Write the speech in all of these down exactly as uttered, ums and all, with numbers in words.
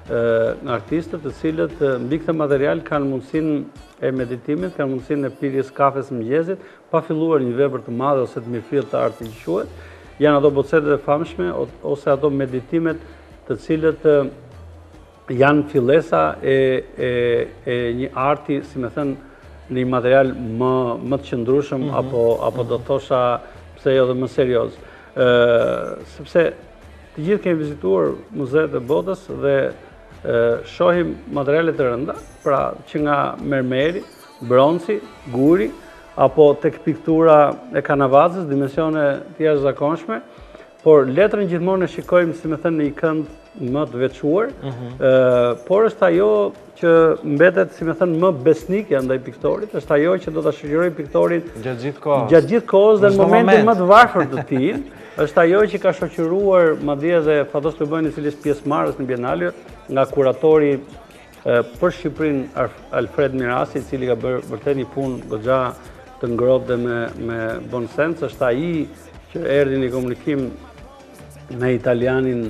nga artistët të cilët mbi këtë material kanë mundësinë e meditimit, kanë mundësinë e pirjes kafes mëngjesit, pa filluar një vepër të madhe ose të mirëfillt të artit që quhet. Janë ato bocetet e famshme ose ato meditimet të cilët janë fillesa e, e, e një arti, si me thënë, një material më, më të qëndrueshëm mm -hmm. apo, apo do të thosha pse jo dhe më serioz. Uh, sepse të gjithë kemi vizituar muzeet e botës dhe uh, shohim materiale të rënda, pra që nga mermeri, bronci, guri, apo tek piktura e Kanavazës, dimensione të jashtëzakonshme, por letrën gjithmonë e shikojmë, si me thënë, në një kënd më të veçuar, mm -hmm. uh, por është ajo që mbetet, si me thënë, më besnike ndaj piktorit, është ajo që do ta shoqërojë piktorin gjatë gjithë kohës. Gjatë gjithë kohës dhe në momentin më të varfër të tij, është ajo që ka shoqëruar madje edhe Fatos Lubojnë, i cili është pjesëmarrës në Bienale, nga kuratori uh, për Shqipërinë Alfred Mirasi, i cili ka bërë vërtet një punë goxha të ngrohtë dhe me, me bon sens, është ai që erdhi në komunikim me italianin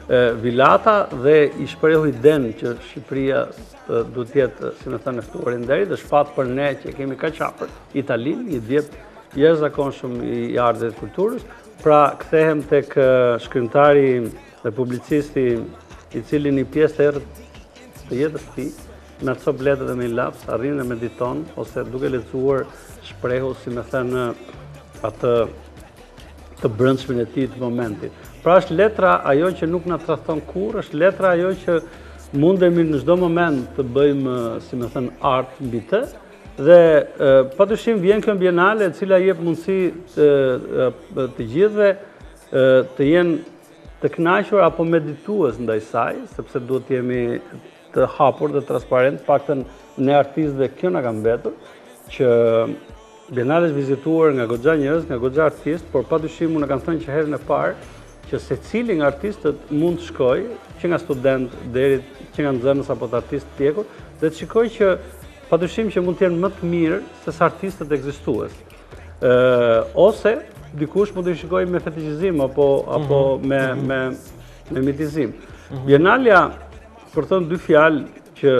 Vilata dhe i shprehu idenë që Shqipëria duhet të jetë, si me thënë, ftuar i nderit, dhe shpat për ne që kemi kaq afër Italinë, një djep jashtëzakonshëm i artit dhe kulturës. Pra kthehem tek shkrimtari dhe publicisti i cili një pjesë të errët të jetës së tij, me cop letër dhe me një laps, arrin dhe mediton ose duke lexuar shprehu, si me thënë, atë të brendshmin e tij të momentit. Pra është letra ajo që nuk na tradhton kurrë, është letra ajo që mundemi në çdo moment të bëjmë, si me thënë, art mbi të, dhe patyshim vjen kjo bienale e cila jep mundësi të, të gjithëve të jenë të kënaqur apo meditues ndaj saj, sepse duhet të jemi të hapur dhe transparent, paktën ne artistëve kjo na ka mbetur, që bienale është vizituar nga goxha njerëz, nga goxha artistë, por patyshim unë kam thënë që herën e parë që secili nga artistët mund të shkojë, që nga student deri që nga nxënës apo të artistë tjekur, dhe të shikojë që patyshim që mund të jenë më të mirë se sa artistët ekzistues. Ë ose dikush mund të shikojë me fetishizim apo apo mm -hmm. me me me mitizim. Mm -hmm. Bienalja, për thënë dy fjalë që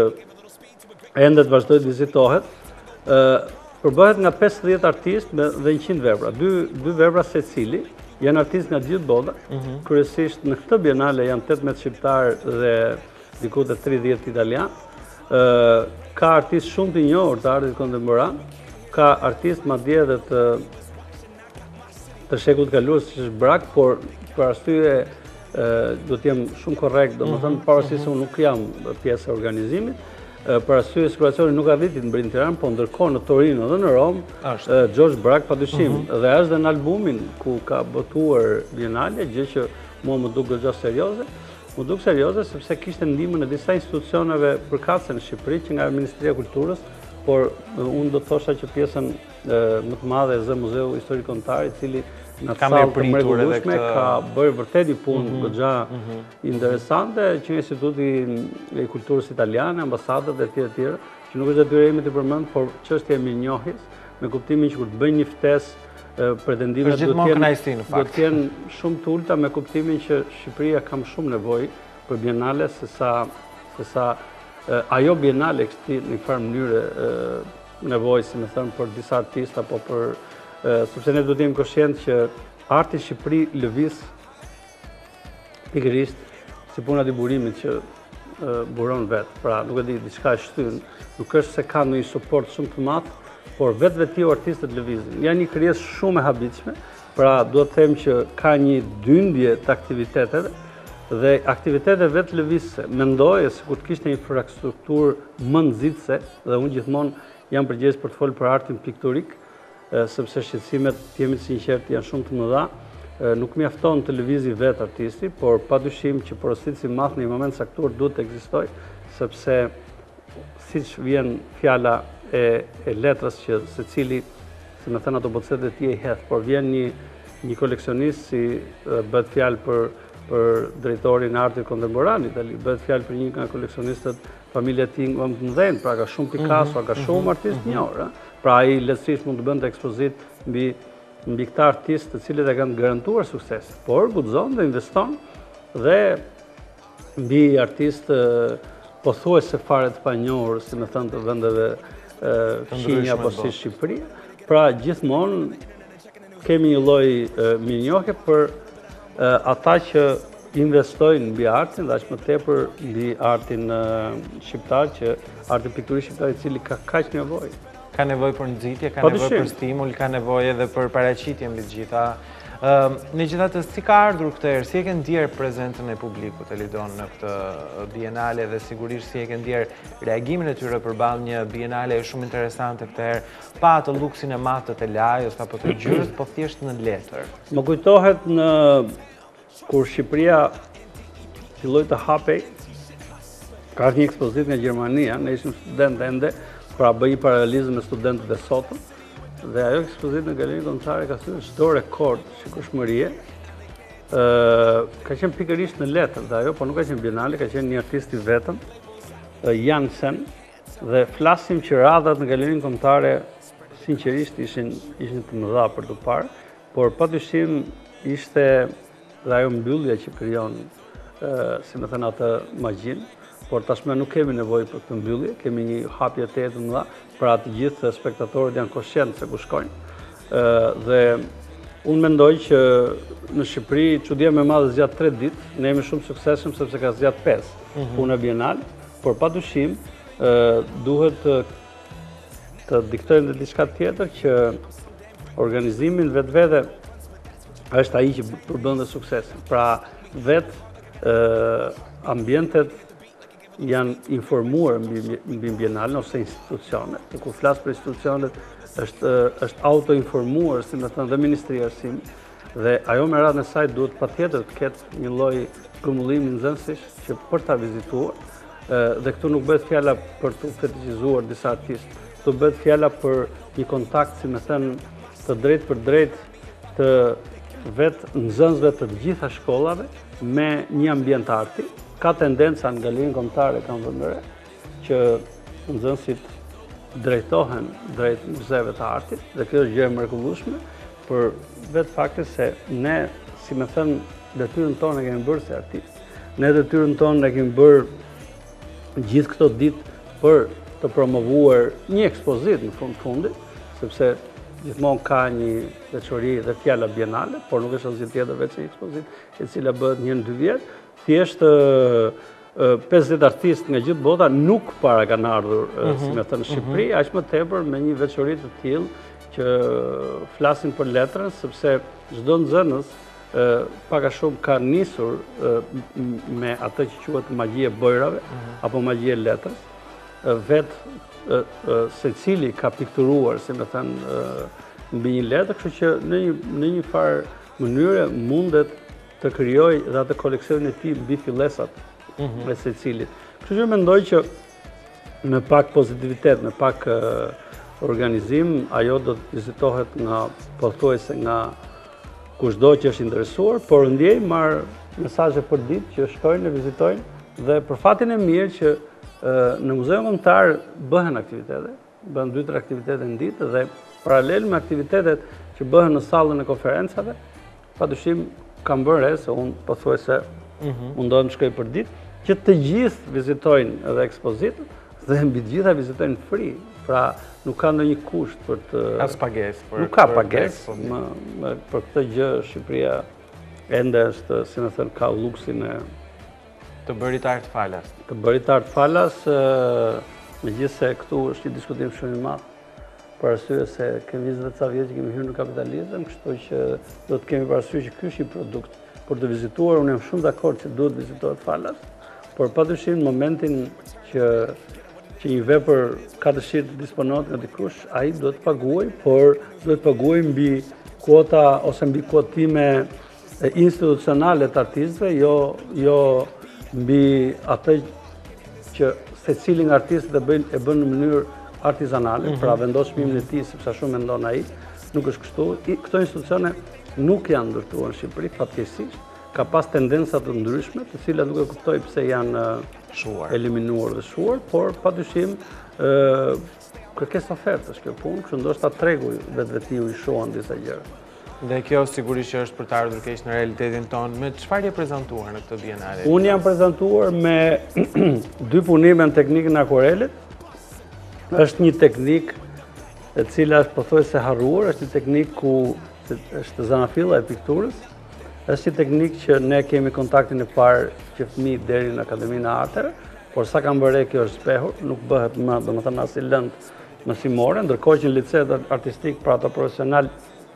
ende të vazhdojë të vizitohet, ë përbëhet nga pesëdhjetë artistë dhe njëqind vepra, dy dy vepra secili. Janë artistë nga gjithë bota, mm -hmm. kryesisht në këtë bienale janë tetëmbëdhjetë shqiptarë dhe diku të tridhjetë italianë. Uh, ka artistë shumë të njohur të artit kontemporan, ka artistë madje edhe të të shekullit kaluar, siç është Brak, por për arsye uh, do të jem shumë korrekt, domethënë mm -hmm. pavarësisht se unë nuk jam pjesë e organizimit, për arsye cirkulacioni nuk arriti të mbërrinë në Tiranë, po ndërkohë në Torino dhe në Rom, George Brak padyshim, mm -hmm. dhe është dhe në albumin ku ka botuar Bienale, gjë që mua më duk goxha serioze, më duk serioze sepse kishte ndihmën e disa institucioneve përkatëse në Shqipëri, që nga Ministria e Kulturës, por unë do të thosha që pjesën më të madhe e zë Muzeu Historik Kombëtar, i cili në sallë të mrekullueshme ka bërë vërtet një punë goxha interesante, që nga Instituti i Kulturës Italiane, ambasadat dhe tjera tjera, që nuk është detyra ime të përmend, por çështja e mirënjohjes, me kuptimin që kur të bëjnë një ftesë, pretendimet do të jenë shumë të ulta, me kuptimin që Shqipëria ka më shumë nevojë për bienale se sa se sa ajo bienale kështu në një farë mënyrë nevojë, si më thënë, për disa artistë apo për sepse ne duhet të jemi koshient që arti i Shqipëri lëviz pikërisht si puna e burimit që buron vetë. Pra, nuk e di, diçka e shtyn, nuk është se ka ndonjë suport shumë të madh, por vetë vetiu artistët lëvizin. Janë një krijesë shumë e habitshme, pra duhet të them që ka një dyndje të aktiviteteve dhe aktivitetet vetë lëvizse. Mendoj se kur të kishte një infrastrukturë më nxitse, dhe unë gjithmonë jam përgjegjës për të folur për artin piktorik, sepse shqetësimet, të jemi të sinqertë, janë shumë të mëdha. Nuk mjafton të lëvizi vetë artisti, por padyshim që porositë si madh në një moment saktur duhet të ekzistojë, sepse siç vjen fjala e, e letrës që secili, si më thënë ato bocete e tij i hedh, por vjen një një koleksionist, si bëhet fjalë për për drejtorin e artit kontemporan në Itali, bëhet fjalë për një nga koleksionistët familja e tij më të mëdhenj, pra ka shumë Picasso, ka shumë artistë të njohur, pra ai lehtësisht mund të bënte ekspozitë mbi mbi këta artistë të cilët e kanë garantuar sukses, por guxon dhe investon dhe mbi artistë pothuajse fare të panjohur, si me thënë të vendeve fqinja apo si Shqipëria. Pra gjithmonë kemi një lloj mirënjohje për ata që investojnë mbi artin dhe aq më tepër mbi artin shqiptar, që arti pikturisë shqiptar i cili ka kaq nevojë. Ka nevojë për nxitje, ka nevojë për stimul, ka nevojë edhe për paraqitje mbi të gjitha. Megjithatë, si ka ardhur këtë herë, si e ke ndjer prezentën e publikut Elidon në këtë bienale dhe sigurisht si e ke ndjer reagimin e tyre përballë një bienale shumë interesante këtë herë, pa atë luksin e madh të lajës apo të gjyrës, po thjesht në letër. Më kujtohet në kur Shqipëria filloi të hapej, ka një ekspozitë nga Gjermania, ne ishim studentë ende, pra bëj paralelizëm me studentët e sotëm. Dhe ajo ekspozitë në Galerinë Kombëtare ka thyer çdo rekord shikueshmërie ka qenë pikërisht në letër, dhe ajo po nuk ka qenë bienale, ka qenë një artist i vetëm, Jansen, dhe flasim që radhat në Galerinë Kombëtare sinqerisht ishin ishin të mëdha për të parë, por padyshim ishte dhe ajo mbyllja që krijon, si më thënë, atë magjin. Por tashmë nuk kemi nevojë për këtë mbyllje, kemi një hapje të të mëdha, pra të gjithë spektatorët janë koshient se ku shkojnë. Dhe unë mendoj që në Shqipëri çudia më e madhe zgjat tre ditë, ne jemi shumë suksesshëm sepse ka zgjat pesë puna bienale, por padyshim duhet të diktojmë dhe diçka tjetër, që organizimin vetvete është ai që përbën dhe suksesin. Pra vetë ambientet janë informuar mbi bienalen ose institucionet. Dhe kur flas për institucionet, është është autoinformuar, si më thënë, dhe Ministria e Arsimit, dhe ajo me radhën e saj duhet patjetër të ketë një lloj grumullimi nxënësish që për ta vizituar, dhe këtu nuk bëhet fjala për të fetiqizuar disa artistë, këtu bëhet fjala për një kontakt, si më thënë, të drejtë për drejtë të vetë nxënësve të gjitha shkollave me një ambient arti. Ka tendenca në Galerinë Kombëtare, kam vënë re, që nxënësit drejtohen drejt muzeve të artit, dhe kjo është gjë e mrekullueshme, për vetë faktin se ne, si më thënë, detyrën tonë e kemi bërë si artistë. Ne detyrën tonë e kemi bërë gjithë këto ditë për të promovuar një ekspozitë në fund fundit, sepse gjithmonë ka një veçori dhe fjala bienale, por nuk është asgjë tjetër veç një ekspozitë e cila bëhet një në dy vjet. Thjesht pesëdhjetë artistë nga gjithë bota nuk para kanë ardhur, si më thënë, në Shqipëri, aq më tepër me një veçori të tillë që flasin për letrën, sepse çdo nxënës pak a shumë ka nisur me atë që quhet magji e bojrave apo magji e letrës. Vetë secili ka pikturuar, si më thënë, mbi një letër, kështu që në një në një farë mënyre mundet të krijoj dhe atë koleksionin e tij mbi fillesat e secilit. Kështu që mendoj që me pak pozitivitet, me pak organizim, ajo do të vizitohet nga pothuajse nga kushdo që është interesuar, por ndjej marr mesazhe për ditë që shkojnë e vizitojnë, dhe për fatin e mirë që në Muzeun Kombëtar bëhen aktivitete, bëhen dy tre aktivitete në ditë, dhe paralel me aktivitetet që bëhen në sallën e konferencave, padyshim kam bërë re, se unë pothuajse mundohem të shkoj për ditë, që të gjithë vizitojnë edhe ekspozitën, dhe mbi të gjitha vizitojnë free. Pra nuk ka ndonjë kusht për të... As pagesë. Nuk ka pagesë, për këtë gjë Shqipëria ende është, si më thënë, ka luksin e... Të bërit art falas. Të bërit art falas, megjithëse këtu është një diskutim shumë i madh, për arsye se kemi njëzet ca vjet që kemi hyrë në kapitalizëm, kështu që do të kemi parasysh që ky është një produkt për të vizituar. Unë jam shumë dakord që duhet vizitohet falas, por padyshim në momentin që që një vepër ka dëshirë të disponohet nga dikush, ai duhet të paguajë, por duhet të paguajë mbi kuota ose mbi kuotime institucionale të artistëve, jo jo mbi atë që secili nga artistët e bën e bën në mënyrë artizanale, pra vendos çmimin e tij sepse ashtu mendon ai. Nuk është kështu. Këto institucione nuk janë ndërtuar në Shqipëri, fatkeqësisht. Ka pas tendenca të ndryshme, të cilat nuk e kuptoj pse janë shuar, eliminuar dhe shuar, por padyshim kërkesë oferte është kjo punë, kështu ndoshta tregu vetvetiu i shuan disa gjëra. Dhe kjo sigurisht që është për të ardhur keq në realitetin tonë. Me çfarë je prezantuar në këtë bienale? Unë jam prezantuar me dy punime në teknikën e akvarelit. Është një teknik e cila është pothuajse harruar, është një teknik ku është zanafilla e pikturës. Është një teknik që ne kemi kontaktin e parë që fëmijë deri në Akademinë e Arteve, por sa kam bërë kjo është shpehur, nuk bëhet më, domethënë as i lëndë mësimore, ndërkohë që në liceet artistik për ato profesional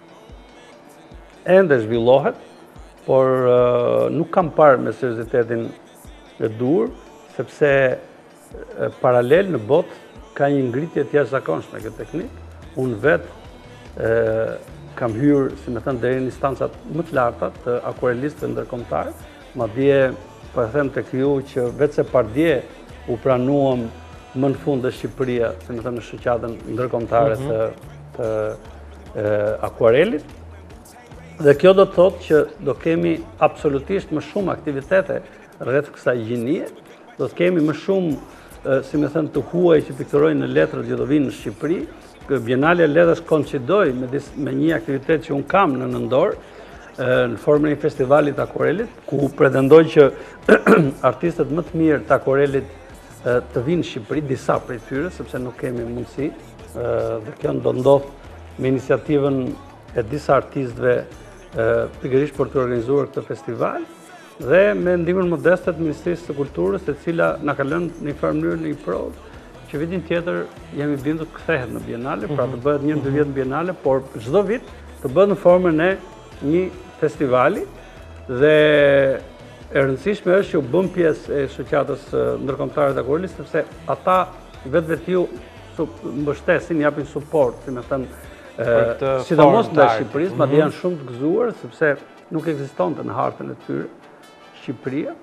ende zhvillohet, por uh, nuk kam parë me seriozitetin e dur, sepse uh, paralel në botë ka një ngritje të jashtëzakonshme kjo teknik. Unë vetë uh, kam hyrë, si më thënë, deri në instancat më të larta të akvarelistëve ndërkombëtar, madje po e them tek ju që vetë se pardje u pranuam më në fund dhe Shqipëria, si më thënë, në shoqatën ndërkombëtare të, të uh, akvarelit. Dhe kjo do të thotë që do kemi absolutisht më shumë aktivitete rreth kësaj gjinie, do të kemi më shumë, si më thënë, të huaj që pikturojnë në letrët që do vinë në Shqipëri. Bienalja Letrash koincidoi me, me një aktivitet që unë kam në nëndor, në formën e një festivalit akvarelit, ku pretendoj që artistët më të mirë të akvarelit të vinë në Shqipëri, disa prej tyre, sepse nuk kemi mundësi, dhe kjo do ndodhë me iniciativën e disa artistëve pikërisht për të organizuar këtë festival dhe me ndihmën modeste të Ministrisë së Kulturës, e cila na ka lënë në një farë mënyrë në një provë që vitin tjetër jemi bindur të kthehet në bienale, pra të bëhet një dy vjet në bienale, por çdo vit të bëhet në formën e një festivali dhe e rëndësishme është që u bën pjesë e shoqatës ndërkombëtare të akvarelit, sepse ata vetvetiu mbështesin, japin suport, si më thënë, sidomos nga Shqipërisë, madje janë shumë të gëzuar, sepse nuk ekzistonte në hartën e tyre Shqipëria,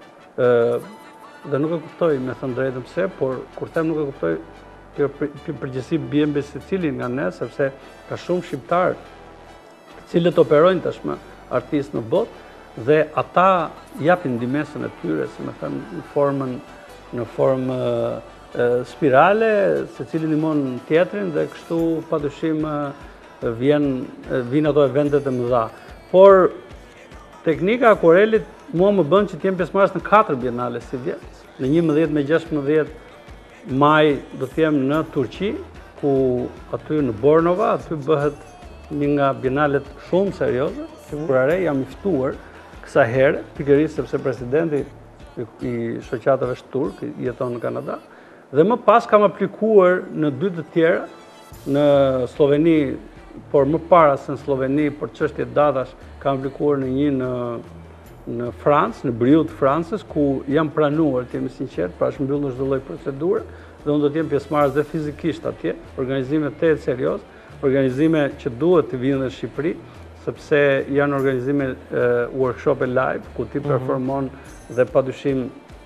dhe nuk e kuptoj, me thënë drejtën pse, por kur them nuk e kuptoj, kjo përgjegjësi bie mbi secilin nga ne, sepse ka shumë shqiptarë të cilët operojnë tashmë artistë në botë dhe ata japin ndihmën e tyre, si më thënë, në formën në formë spirale, secili ndihmon tjetrin dhe kështu padyshim vjen vijnë ato eventet e mëdha. Por teknika akvarelit mua më bën që të jem pjesëmarrës në katër bienale si vjet. Në njëmbëdhjetë me gjashtëmbëdhjetë maj do të jem në Turqi, ku aty në Bornova, aty bëhet një nga bienalet shumë serioze. Sigurisht jam i ftuar kësaj herë, pikërisht sepse presidenti i shoqatave shturk jeton në Kanada. Dhe më pas kam aplikuar në dy të tjera, në Sloveni, por më para se në Sloveni, për çështje datash, kam aplikuar në një në, në Francë, në Briut të Francës, ku jam pranuar, të jemi sinqert, pra është mbyllur çdo lloj procedure, dhe unë do të jem pjesëmarrës dhe fizikisht atje, organizime të të serioz, organizime që duhet të vinë në Shqipëri, sepse janë organizime workshope live, ku ti performon dhe padyshim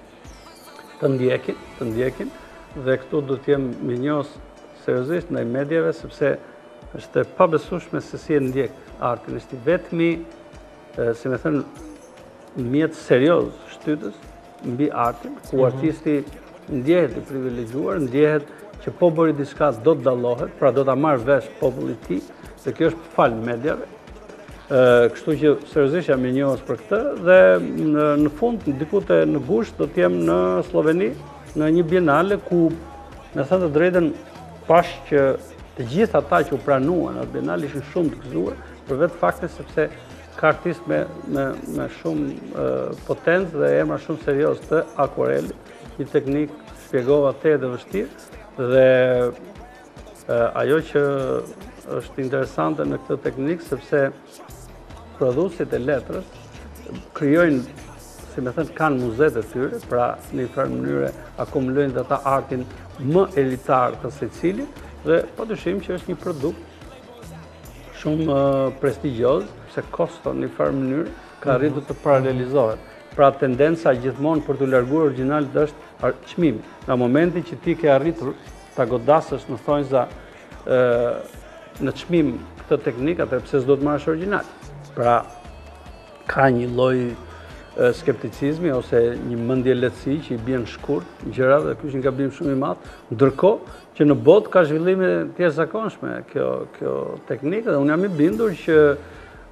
të ndjekin, të ndjekin, dhe këtu do të jem minjos seriozisht ndaj medjave, sepse është e pabesueshme se si e ndjek artin. Është i vetmi, si më thënë, mjet serioz shtytës mbi artin, ku artisti ndjehet i privilegjuar, ndjehet që po bëri diçka do të dallohet, pra do ta marrë vesh populli i tij, dhe kjo është fal medjave. Kështu që seriozisht jam minjos për këtë dhe në, në fund diku te në gusht do të jem në Sloveni, në një bienale ku, me thënë të drejtën, pash që të gjithë ata që u pranuan atë bienale ishin shumë të gëzuar, për vetë faktin sepse ka artist me, me, me shumë uh, potencë dhe emra shumë serioz të akvarelit, një teknik shpjegova të dhe vështirë, dhe uh, ajo që është interesante në këtë teknik, sepse prodhuesit e letrës krijojnë, si me thënë, kanë muzet e tyre, pra në një farë mënyre akumulojnë dhe ata artin më elitar të secilit, dhe padyshim që është një produkt shumë uh, prestigjioz, se kosto në një farë mënyrë ka arritur të paralelizohet. Pra tendenca gjithmonë për të larguar originalit është çmimi. Në momenti që ti ke arritur ta godasësh në thonjza uh, në çmim këtë teknikë, atë pse s'do të marrësh original. Pra ka një lloj skepticizmi ose një mendje lehtësi që i bjen shkurt gjëra dhe ky është një gabim shumë i madh, ndërkohë që në botë ka zhvillime të jashtëzakonshme kjo kjo teknikë dhe unë jam i bindur që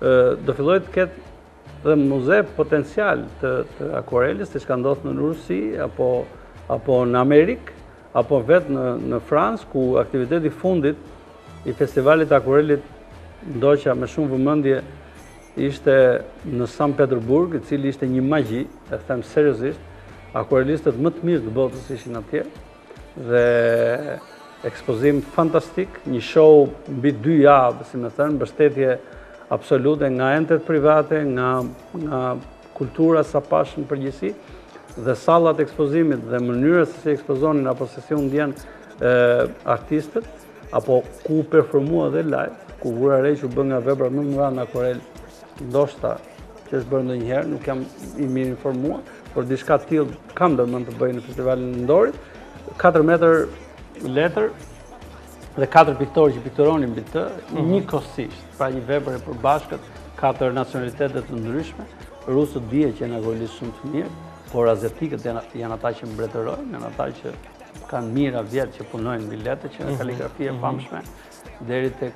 do filloj të ketë dhe muze potencial të, të akuarelis, të shka ndodhë në Rusi, apo, apo në Amerikë, apo vetë në, në Fransë, ku aktiviteti fundit i festivalit akuarelit ndoqa me shumë vëmendje ishte në San Petersburg, i cili ishte një magji, e them seriozisht, akuarelistët më të mirë të botës ishin atje, dhe ekspozim fantastik, një show mbi dy javë, si me thënë, mbështetje absolute nga entet private, nga, nga kultura sa pashën përgjithësi, dhe sallat ekspozimit dhe mënyrës se si ekspozonin apo se si u ndjen artistët, apo ku performua dhe live, ku vura re që u bë nga vepra më të mëdha në akuarel, ndoshta që është bërë ndonjëherë, nuk jam i mirë informuar, por diçka të tillë kam dërmend të bëj në festivalin në Ndorit, katër metër letër dhe katër piktorë që pikturonin mbi të, njëkohësisht, pra një vepër e përbashkët, katër nacionalitetet të ndryshme, rusët dije që janë akuarelistë shumë të mirë, por aziatikët janë, janë ata që mbretërojnë, janë ata që kanë mira vjetë që punojnë mbi letë, që në kaligrafi e famshme, deri tek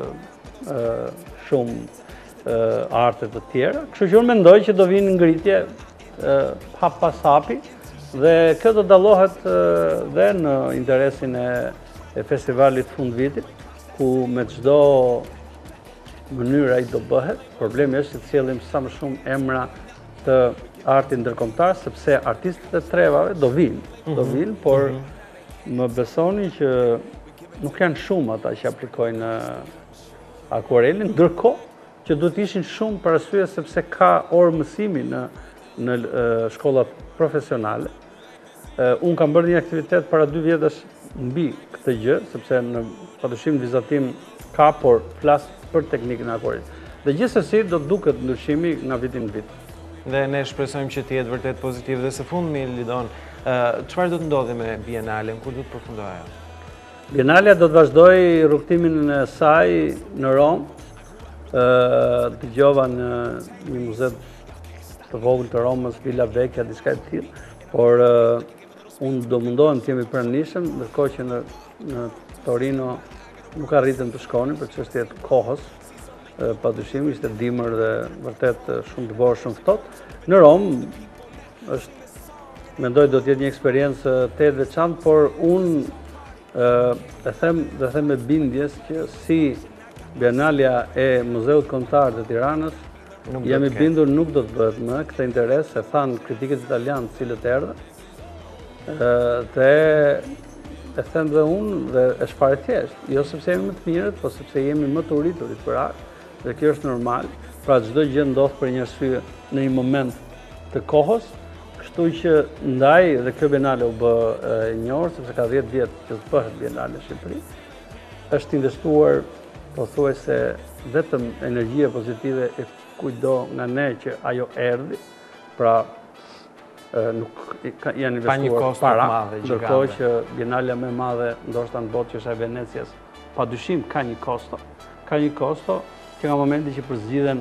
shumë arte të tjera. Kështu që unë mendoj që do vinë ngritje hap pas hapi, dhe kjo do dallohet dhe në interesin e, e festivalit fund vitit, ku me çdo mënyrë ai do bëhet. Problemi është që të sjellim sa më shumë emra të artit ndërkombëtar, sepse artistët e trevave do vinë, do vinë, por më besoni që nuk janë shumë ata që aplikojnë akuarelin, ndërkohë që do të ishin shumë për arsye sepse ka orë mësimi në, në shkollat profesionale. Unë kam bërë një aktivitet para dy vjetësh mbi këtë gjë, sepse në padyshim vizatim ka, por flas për teknikën e akuarelit. Dhe gjithsesi do të duket ndryshimi nga viti në vit. Dhe ne shpresojmë që të jetë vërtet pozitiv. Dhe së fundmi, Lidon, çfarë do të ndodhi me Bienalen, kur do të përfundojë ajo? Bienalja do të vazhdojë rrugtimin e saj në Rom. Dëgjova në një muze të vogël të Romës, Villa Vecchia, diçka e tillë, por unë do mundohem të jemi pranishëm, ndërkohë që në, në Torino nuk arritëm të shkonim për çështje të kohës, padyshim ishte dimër dhe vërtet shumë të borë, shumë ftohtë. Në Rom është, mendoj do të jetë një eksperiencë të veçantë, por unë e them dhe them me bindjes që si Bienalja e Muzeut Kombëtar të Tiranës, jam i bindur nuk do të bëhet më këtë interes, e thanë kritikët italianë cilët erdhën, dhe e them dhe unë dhe e shfare thjesht, jo sepse jemi më të mirët, po sepse jemi më të uriturit për art, dhe kjo është normal, pra çdo gjë ndodh për një arsye në një moment të kohës, kështu që ndaj dhe kjo Bienale u bë e njohur sepse ka dhjetë vjet që të bëhet Bienale në Shqipëri, është investuar pothuajse vetëm energjia pozitive e kujdo nga ne që ajo erdhi, pra nuk janë investuar para, ndërkohë që Bienalja më e madhe ndoshta në botë që është e Venecias, padyshim ka një kosto, ka një kosto që nga momenti që përzgjidhen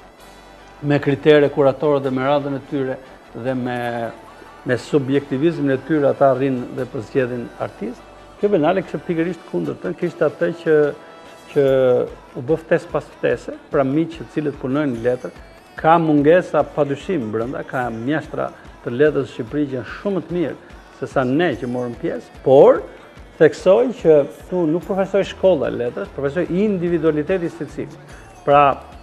me kritere kuratorë dhe me radhën e tyre dhe me, me subjektivizmin e tyre ata arrin dhe përzgjedhin artist. Kjo Bienale kishte pikërisht kundërtën, kishte atë që që u bë ftesë pas ftese, pra miq të cilët punojnë në letër, ka mungesa padyshim brenda, ka mjeshtra të letrës së Shqipërisë që janë shumë të mirë se sa ne që morëm pjesë, por theksoj që tu nuk profesoj shkolla e letrës, profesoj individualiteti secili. Pra,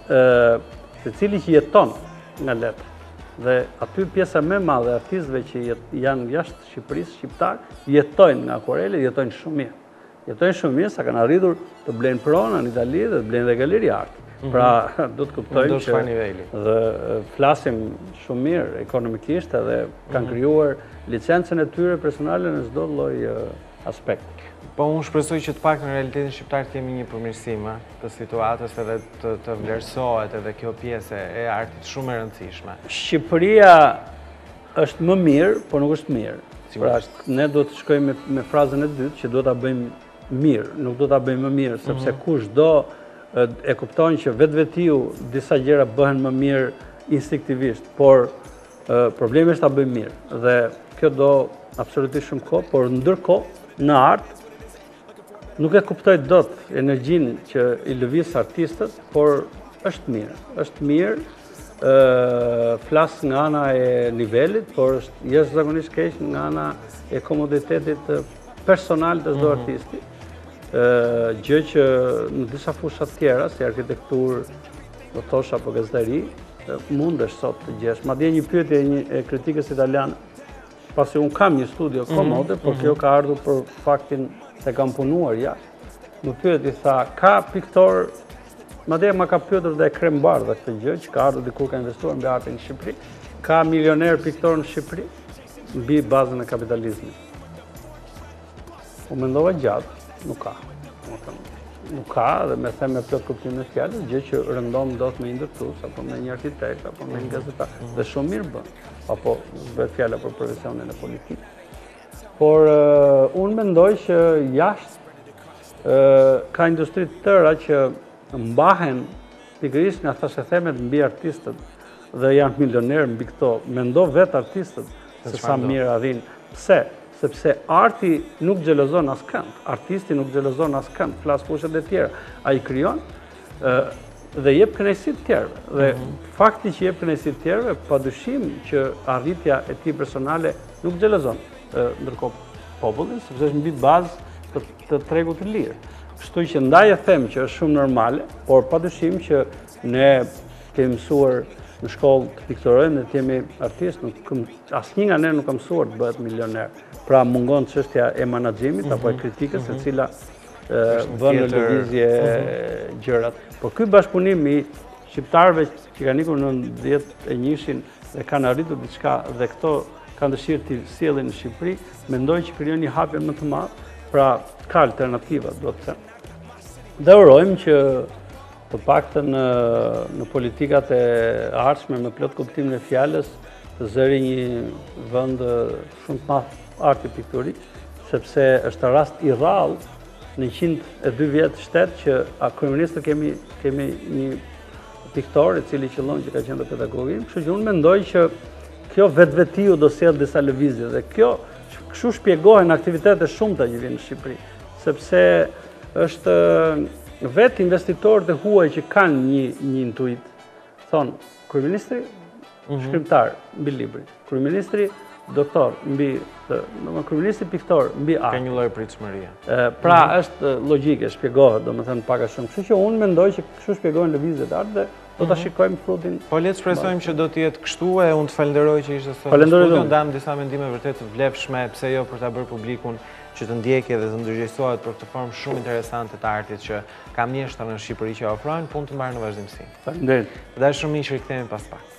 secili që jeton nga letra. Dhe aty pjesa më e madhe e artistëve që janë jashtë Shqipërisë, shqiptar, jetojnë nga akuareli, jetojnë shumë mirë. Jetojnë shumë mirë sa kanë arritur të blenë pronë në Itali dhe të blenë dhe galeri art. Pra, do të kuptojnë që dhe flasim shumë mirë ekonomikisht edhe kanë krijuar licencën e tyre personale në çdo lloj aspekti. Po unë shpresoj që të pak në realitetin shqiptar të jemi një përmirësim të situatës edhe të, të vlerësohet edhe kjo pjesë e artit shumë e rëndësishme. Shqipëria është më mirë, por nuk është mirë. Pra, ne do të shkojmë me, me frazën e dytë që do ta bëjmë mirë, nuk do ta bëjmë më mirë, sepse kush do e kupton që vetvetiu disa gjëra bëhen më mirë instinktivisht, por problemi është ta bëjmë mirë. Dhe kjo do absolutisht shumë kohë, por ndërkohë në art nuk e kuptoj dot energjinë që i lëviz artistët, por është mirë. është mirë, flas nga ana e nivelit, por është jashtëzakonisht keq nga ana e komoditetit personal të çdo artisti. Gjë që në disa fusha tjera, si arkitekturë, do thosha apo gazetari, mundesh sot të gjesh. Madje një pyetje e kritikës italiane, pasi unë kam një studio komode, por kjo ka ardhur për faktin se kam punuar jashtë. Më pyeti tha, ka piktor, madje ma ka pyetur dhe Krem Bardha këtë gjë, që ka ardhur dikur ka investuar mbi artin në Shqipëri, ka milioner piktor në Shqipëri, mbi bazën e kapitalizmit. U mendova gjatë, nuk ka. Nuk ka, dhe me them me plot kuptimin e fjalës, gjë që rëndon dot me një ndërtues, apo me një arkitekt, apo me një gazetar, dhe shumë mirë bën. Apo bëhet fjala për profesionin e politikë. Por unë mendoj që jashtë ka industri të tëra që mbahen pikërisht nga thashethemet mbi artistët dhe janë milionerë mbi këto. Mendo vetë artistët se sa mirë arrin. Pse? Sepse arti nuk xhelozon askënd, artisti nuk xhelozon askënd, flas fushët e tjera. Ai krijon dhe jep kënaqësi të tjerëve. Dhe fakti që jep kënaqësi të tjerëve, padyshim që arritja e tij personale nuk xhelozon ndërkohë popullin, sepse është mbi bazë të tregut të lirë. Kështu që ndaj e them që është shumë normale, por padyshim që ne kemi mësuar në shkollë të pikturojmë dhe të jemi artistë, asnjë nga ne nuk ka mësuar të bëhet milioner. Pra mungon çështja e menaxhimit apo e kritikës, e cila vën në lëvizje gjërat. Por ky bashkëpunim i shqiptarëve që kanë ikur në dhjetë e njëshin dhe kanë arritur diçka dhe këto kanë dëshirë të sjellin në Shqipëri, mendoj që krijon një hapje më të madh, pra ka alternativa, do të them. Dhe urojmë që të paktën në politikat e ardhshme me plot kuptimin e fjalës të zëri një vend shumë të madh arti pikturik, sepse është rast i rrallë në njëqind e dy vjetë shtet që a kryeministër kemi kemi një piktor i cili qëllon që ka qenë pedagogin, kështu që unë mendoj që kjo vetvetiu do sjellë disa lëvizje dhe kjo kështu shpjegohen aktivitete shumëta që vijnë në Shqipëri, sepse është vetë investitorët e huaj që kanë një një intuit. Thonë, kryeministri shkrimtar mbi libri, kryeministri doktor mbi, kryeministri piktor mbi art. Ka një lloj pritshmërie. Pra është logjike, shpjegohet, domethënë pak a shumë. Kështu që unë mendoj që kështu shpjegohen lëvizjet e art dhe do ta shikojmë frutin. Po le të shpresojmë që do të jetë kështu e unë të falenderoj që ishte sot në studio, ndam disa mendime vërtet të vlefshme, pse jo për ta bërë publikun që të ndjekë dhe të ndërgjegjësohet për këtë formë shumë interesante të artit që ka mjeshtra në Shqipëri që ofrojnë, punë të mbarë në vazhdimsi. Faleminderit. Dashur miq, rikthehemi pas pak.